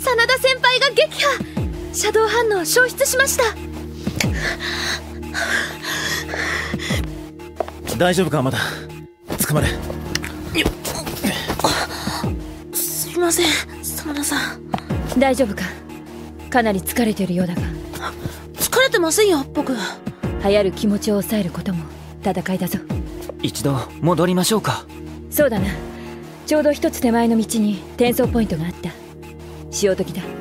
真田先輩が撃破。シャドウ反応消失しました。 大丈夫か？まだ捕まれ。 すみません真田さん。 大丈夫か？かなり疲れてるようだが。 疲れてませんよ僕。 流行る気持ちを抑えることも戦いだぞ。 一度戻りましょうか。 そうだな。ちょうど一つ手前の道に転送ポイントがあった。潮時だ。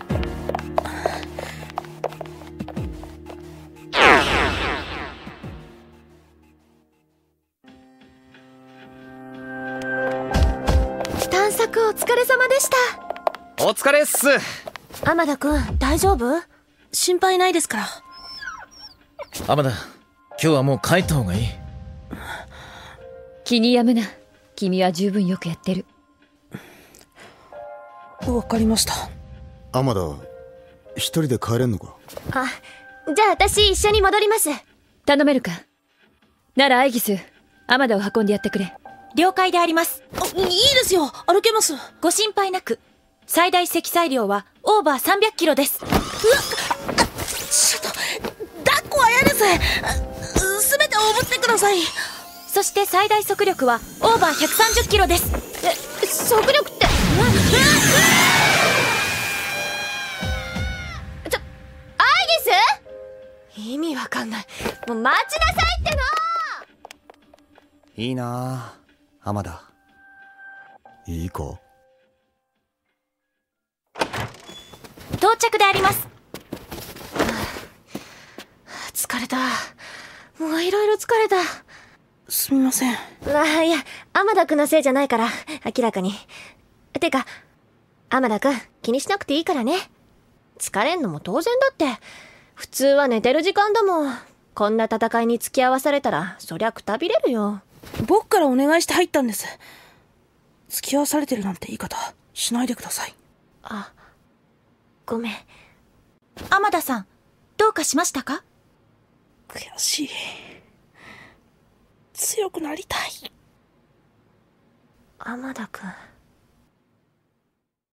探索お疲れ様でした。 お疲れっす。 天田くん大丈夫？心配ないですから。 天田、今日はもう帰った方がいい。 気に病むな。君は十分よくやってる。 わかりました。 天田、一人で帰れんのか？ あ、じゃあ私一緒に戻ります。 頼めるか？ならアイギス、天田を運んでやってくれ。 了解であります。 いいですよ、歩けます。 ご心配なく。最大積載量はオーバー300キロです。 ちょっと抱っこは嫌です。すべておぶってください。 そして最大速力はオーバー130キロです。 速力ってアイギス？意味わかんない。もう待ちなさいっての。 いいなあ、天田。 いいか？ 到着であります。 疲れた。もういろいろ疲れた。すみません。いや、天田くんのせいじゃないから、明らかに。てか、天田くん、気にしなくていいからね。疲れんのも当然だって。普通は寝てる時間だもん。こんな戦いに付き合わされたら、そりゃくたびれるよ。僕からお願いして入ったんです。付き合わされてるなんて言い方、しないでください。あ、ごめん。 天田さん、どうかしましたか？ 悔しい。強くなりたい。天田くん。